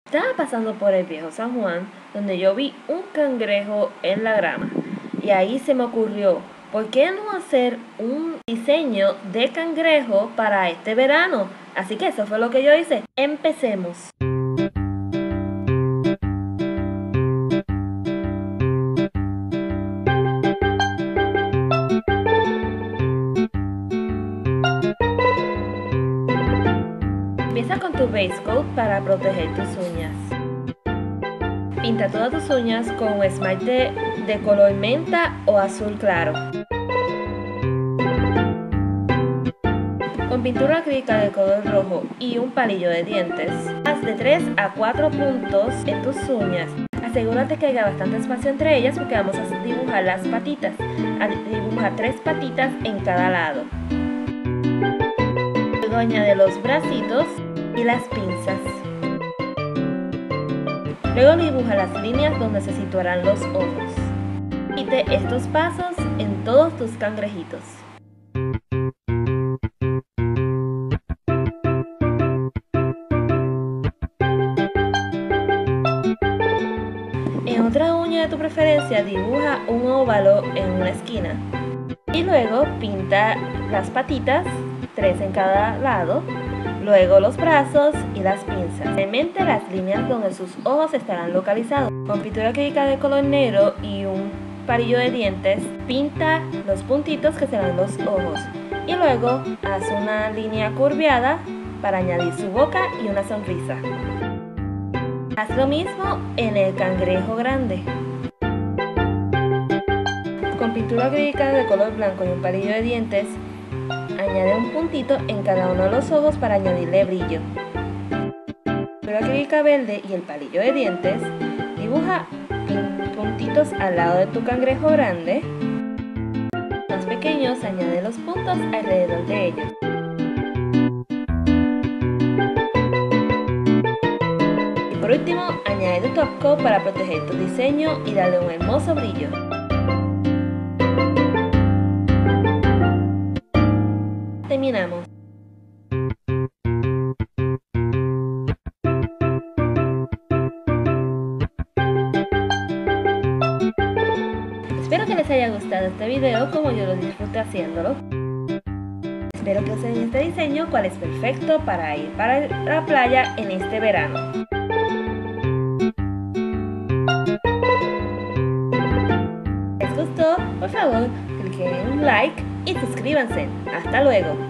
Estaba pasando por el viejo San Juan, donde yo vi un cangrejo en la grama. Y ahí se me ocurrió, ¿por qué no hacer un diseño de cangrejo para este verano? Así que eso fue lo que yo hice. Empecemos. Empieza con tu base coat para proteger tus uñas. Pinta todas tus uñas con un esmalte de color menta o azul claro. Con pintura acrílica de color rojo y un palillo de dientes, haz de 3 a 4 puntos en tus uñas. Asegúrate que haya bastante espacio entre ellas porque vamos a dibujar las patitas. Dibuja 3 patitas en cada lado. Luego añade los bracitos y las pinzas. Luego dibuja las líneas donde se situarán los ojos. Repite estos pasos en todos tus cangrejitos. En otra uña de tu preferencia dibuja un óvalo en una esquina. Y luego pinta las patitas, 3 en cada lado. Luego los brazos y las pinzas. Cemente las líneas donde sus ojos estarán localizados. Con pintura acrílica de color negro y un palillo de dientes, pinta los puntitos que serán los ojos. Y luego haz una línea curveada para añadir su boca y una sonrisa. Haz lo mismo en el cangrejo grande. Con pintura acrílica de color blanco y un palillo de dientes, añade un puntito en cada uno de los ojos para añadirle brillo. Pintura acrílica verde y el palillo de dientes, dibuja puntitos al lado de tu cangrejo grande. Más pequeños, añade los puntos alrededor de ellos. Y por último, añade tu top coat para proteger tu diseño y darle un hermoso brillo. Terminamos. Espero que les haya gustado este video como yo lo disfruté haciéndolo. Espero que usen este diseño, cual es perfecto para ir para la playa en este verano. ¿Les gustó? Por favor, cliquen en like y suscríbanse. ¡Hasta luego!